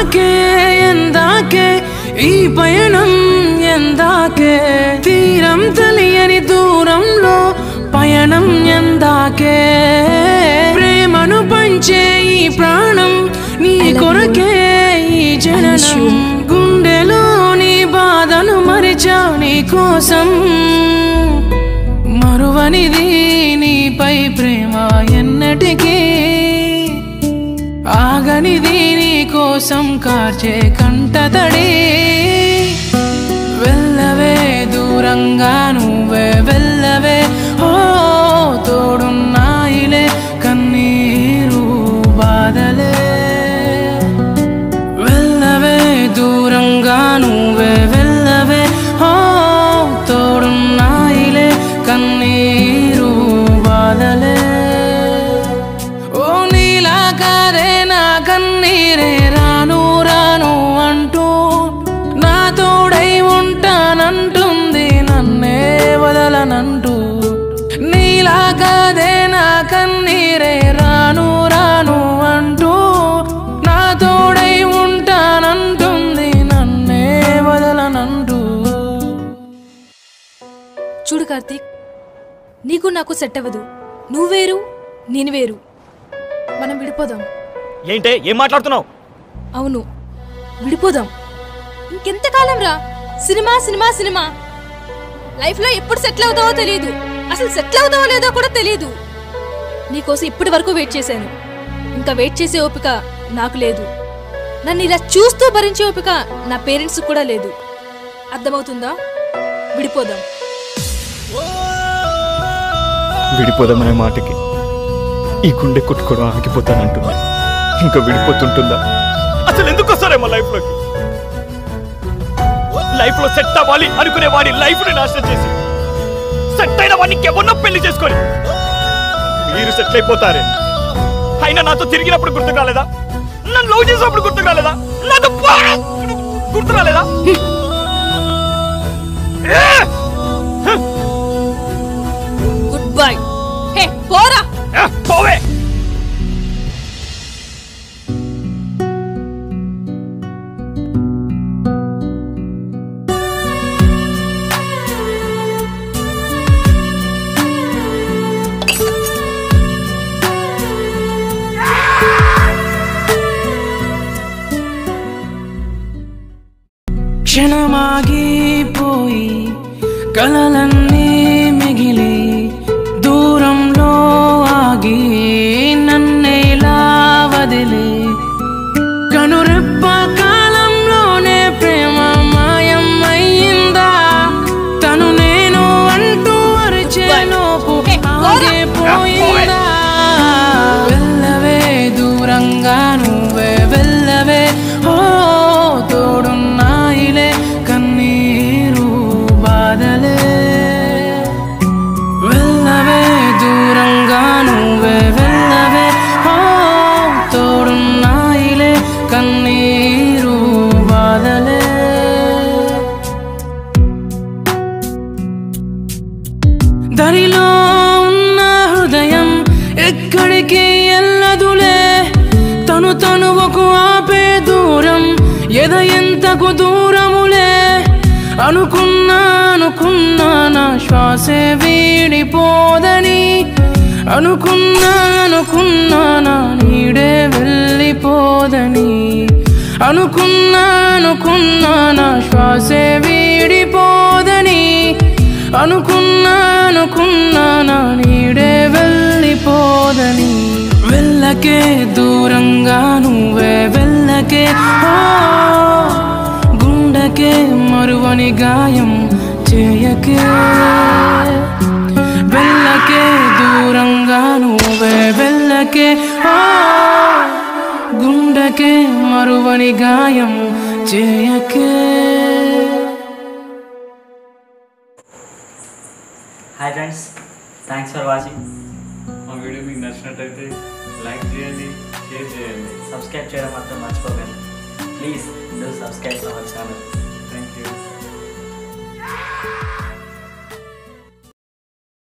ఎందాకే ఎందాకే ఈ పయనం ఎందాకే తీరం తెలియని దూరంలో పయనం ఎందాకే ప్రేమను పంచే ఈ ప్రాణం నీ కొరకే ఈ జననం గుండెలోని బాధను మరిచా నీ కోసం మరువనిది నీపై ప్రేమ ఎన్నటికీ ఆగనిది నీ కోసం కార్చే కంటతడి వెళ్ళవే దూరంగా నువ్వే వెళ్ళవే ఓ తోడున్నాయిలే కన్నీరు బాధలే వెళ్ళవే దూరంగా నువ్వే వెళ్ళవే ఓ తోడున్నాయిలే కన్నీరు బాధలే ఓ నీలా కాదే నా కన్నీరే రాను రాను అంటూ నా తోడై ఉంటానంటుంది నన్నే వదలనంటూ నీలా కాదే నా కన్నీరే రాను రాను అంటూ నా తోడై ఉంటానంటుంది నన్నే వదలనంటూ. చూడు కార్తీక్, నీకు నాకు సెట్ అవ్వదు. నువ్వు వేరు నేను వేరు. మనం విడిపోదాం. ఏంటే ఏం మాట్లాడుతున్నావు? అవును, విడిపోదాం. ఇంకెంతకాలం రా సినిమా సినిమా సినిమా. లైఫ్లో ఎప్పుడు సెటిల్ అవుతావో తెలియదు, అసలు సెటిల్ అవుతావో లేదో కూడా తెలియదు. నీకోసం ఇప్పటి వరకు వెయిట్ చేశాను. ఇంకా వెయిట్ చేసే ఓపిక నాకు లేదు. నన్ను ఇలా చూస్తూ భరించే ఓపిక నా పేరెంట్స్ కూడా లేదు. అర్థమవుతుందా? విడిపోదాం. విడిపోదామనే మాటకి ఈ గుండె కొట్టుకోవడం ఆగిపోతానంటుంది. ఇంకా విడిపోతుంటుందా? అసలు ఎందుకు వస్తారేమో లైఫ్లోకి? లైఫ్లో సెట్ అవ్వాలి అనుకునే వాడి లైఫ్ని నాశనం చేసి సెట్ అయిన వాడిని ఎవరినో పెళ్లి చేసుకొని మీరు సెటిల్ అయిపోతారే. అయినా నాతో తిరిగినప్పుడు గుర్తు కాలేదా? నన్ను లవ్ చేసినప్పుడు గుర్తు కాలేదా? నాతో గుర్తు రాలేదా? Good bye. హే పోరా. పోవే. క్షణమాగిపోయి కలలన్నీ మిగిలి దూరంలో ఆగి నన్నేలా వదిలి కనురెప్ప కాలంలోనే ప్రేమ మాయం అయ్యిందా? తను నేను అంటూ అరిచేలోపు ఆగిపోయిందా? వెళ్ళవే దూరంగా నువ్వే వెళ్ళవే ఓ తోడున్నాయిలే కన్నీరు బాధలే వెళ్ళవే దూరంగా నువ్వే వెళ్ళవే ఓ తోడున్నాయిలే కన్నీరు బాధలే దరిలో ఉన్న హృదయం ఎక్కడికి ఎల్లదులే తను తనువకు ఆపే దూరం ఎద ఎంతకు దూరములే అనుకున్నా అనుకున్నా నా శ్వాసే వీడిపోదని అనుకున్నా అనుకున్నా నా నీడే వెళ్ళిపోదని అనుకున్నా అనుకున్నా నా శ్వాసే వీడిపోదని అనుకున్నా అనుకున్నా నా నీడే వెళ్ళిపోదని వెళ్ళకే దూరంగా నువ్వే వెళ్ళకే ఓ గుండెకే మరువని గాయం చేయకే వెళ్ళకే దూరంగా నువ్వే వెళ్ళకే ఓ గుండెకే మరువని గాయం చేయకే. Hi friends, thanks for watching. మా వీడియో మీకు నచ్చినట్టయితే లైక్ చేయండి, షేర్ చేయండి, సబ్స్క్రైబ్ చేయడం మాత్రం మర్చిపోకండి. Please do subscribe our channel. Thank you.